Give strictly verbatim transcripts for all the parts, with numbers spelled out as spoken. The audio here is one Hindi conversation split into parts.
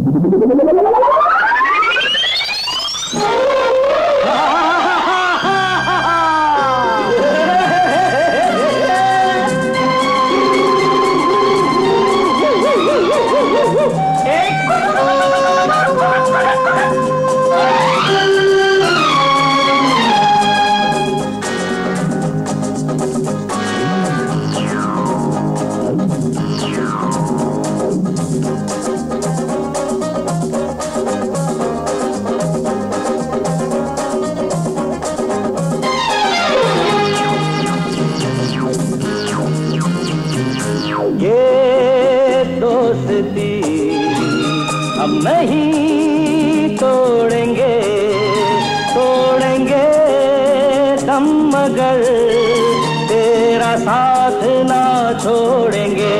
हम नहीं तोड़ेंगे तोड़ेंगे दम मगर तेरा साथ ना छोड़ेंगे।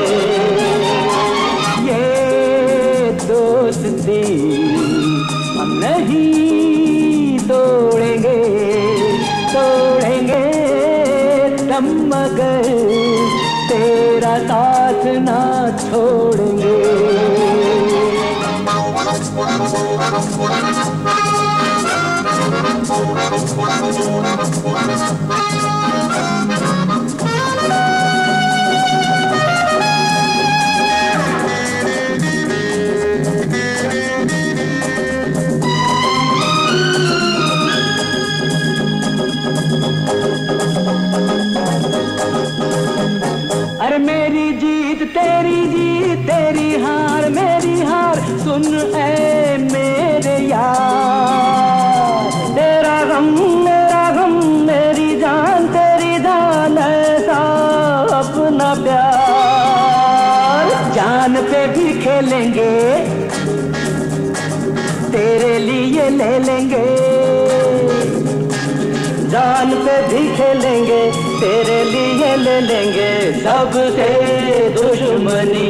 ये दोस्ती हम नहीं तोड़ेंगे तोड़ेंगे दम मगर तेरा साथ ना छोड़ेंगे। अरे मेरी जीत तेरी जीत तेरी हार मेरी हार सुन ऐ मेरे यार। तेरा गम मेरा गम मेरी जान तेरी जान ऐसा अपना प्यार। जान पे भी खेलेंगे तेरे लिए ले लेंगे जान पे भी खेलेंगे तेरे लिए ले लेंगे सबसे दुश्मनी।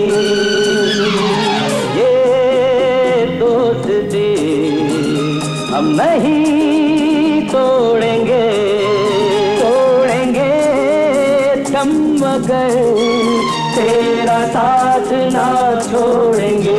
ये दोस्ती हम नहीं तोड़ेंगे तोड़ेंगे दम मगर तेरा साथ ना छोड़ेंगे।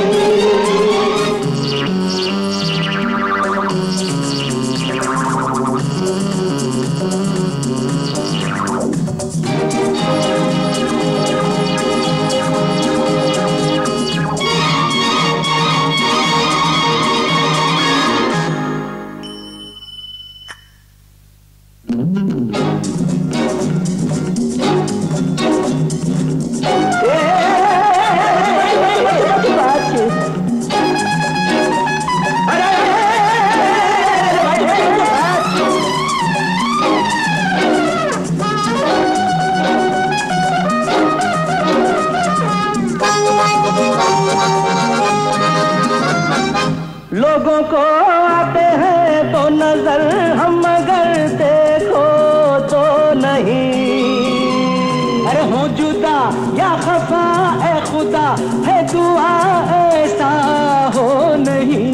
लोगों को आते हैं तो नजर हम अगर देखो तो नहीं। अरे हो जुदा या खफा ए खुदा है दुआ ऐसा हो नहीं।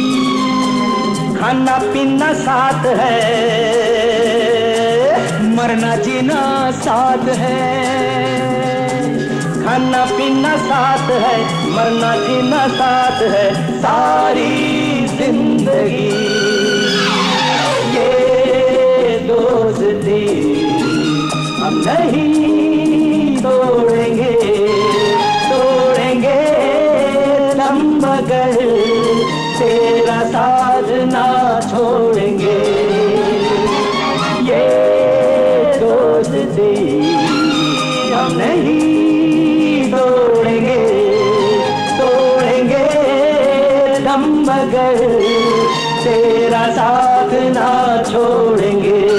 खाना पीना साथ है मरना जीना साथ है। खाना पीना साथ है मरना जीना साथ है सारी जिंदगी। ये दोस्ती हम नहीं तोड़ेंगे तोड़ेंगे दम मगर तेरा साथ ना छोड़ेंगे। ये दोस्ती हम नहीं मगर तेरा साथ ना छोड़ेंगे।